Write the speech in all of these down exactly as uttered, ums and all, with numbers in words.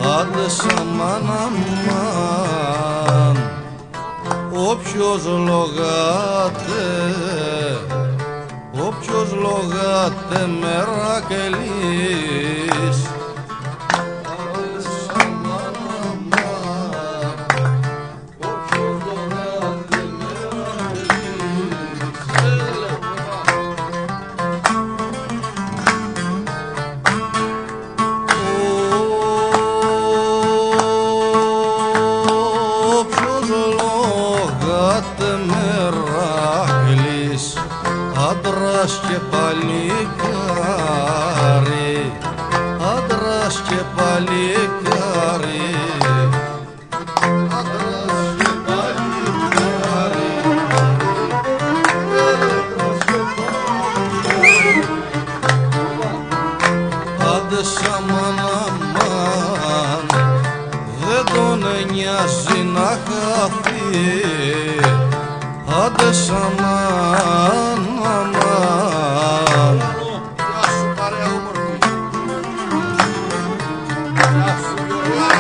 άντε σαμάν αμάν, όποιος λογάτε, όποιος λογάτε μερακελής. Άντρας και παλικάρι, άντρας και παλικάρι, άντρας και παλικάρι, άντε σαμάν αμάν, δεν τον νοιάζει να χαθεί, άντε σαμάν αμάν. Γεια σου παρέα όμορφη. Γεια σου Γιώργα.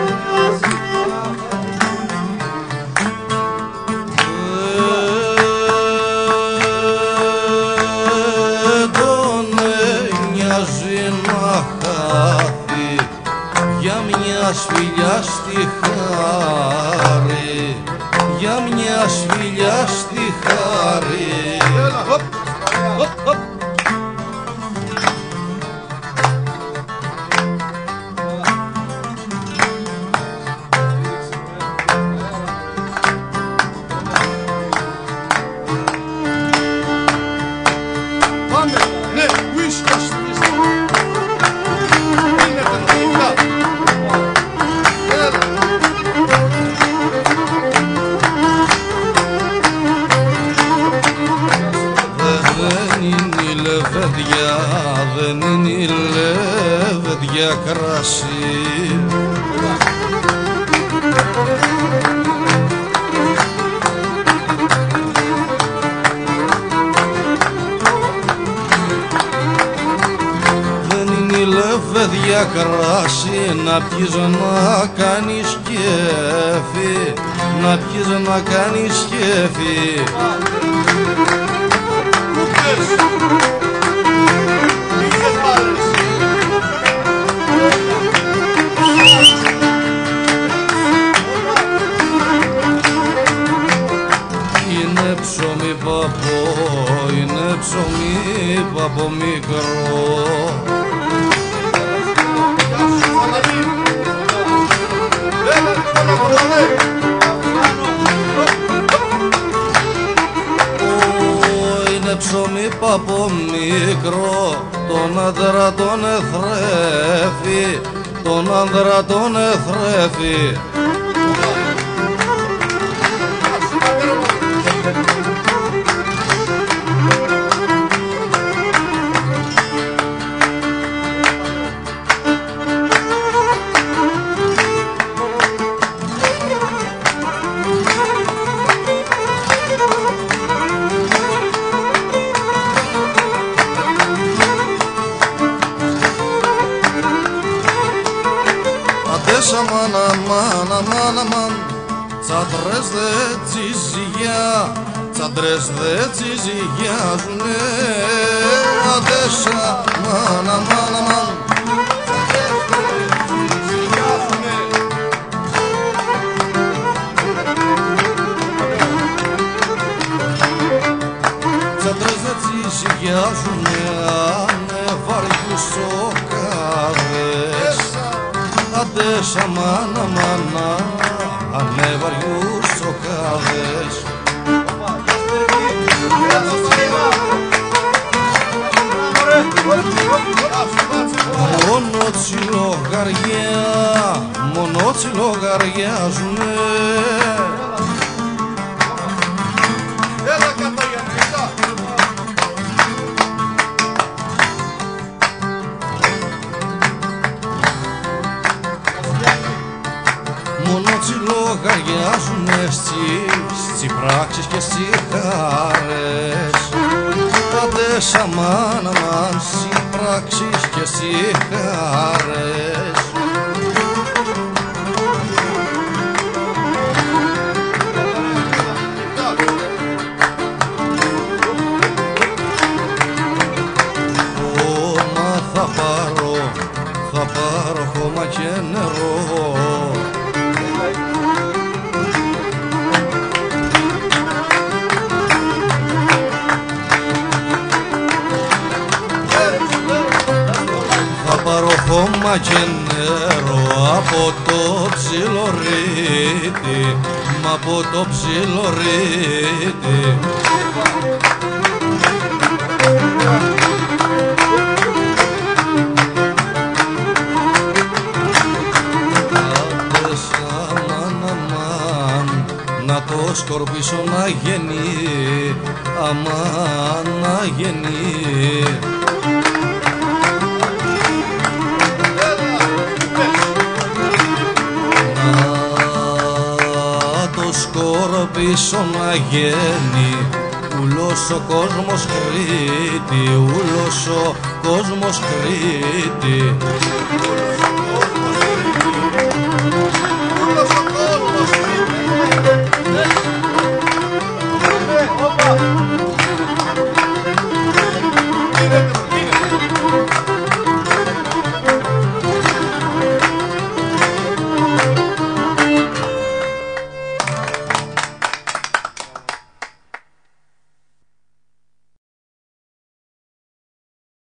Δεν τον νοιάζει να χάθει για μια σφυλιά στη χάρη, για μια σφυλιά στη χάρη. Hop, hop, hop. Πάμε, ναι, whisky, whisky. Είναι τεχνικά. Δεν είναι λεβέδια, δεν είναι λεβέδια κρασί. Δεν είναι λεβέδια κρασί, να πιεις να κάνεις κέφι, να πιεις να κάνεις κέφι. Είναι ψωμί παπό, είναι ψωμί παπό μικρό. Είναι ψωμί παπό μικρό, τον άντρα τον εθρέφει, τον άντρα τον εθρέφει. Αμάν, αμάν, αμάν, αμάν, τσάντρες δε τσιζιά, τσάντρες δε τσιζιάζουνε. Αντές αμάν, αμάν, αμάν, τσάντρες δε τσιζιάζουνε. Τσάντρες δε τσιζιάζουνε, άνε βαριούς σοκάδες. Αντές αμάν, αμάν, ανέβαριους σοκάδες. Μόνο τσιλογαριά, μόνο τσιλογαριάζουνε. Έλα κατά Γιαννίτα. Μόνο τσιλογαριάζουνε στις πράξεις και στις χάρες. Αντές αμάν, αμάν, στις πράξεις και στις χάρες. και νερό. Θα πάρω χώμα και νερό από το ψιλορίτι, μα από το ψιλορίτι. Να το σκορπίσω να γεννεί, αμάν να γεννεί. Να το σκορπίσω να γίνει, ούλος ο κόσμος Κρήτη, ούλος ο κόσμος Κρήτη.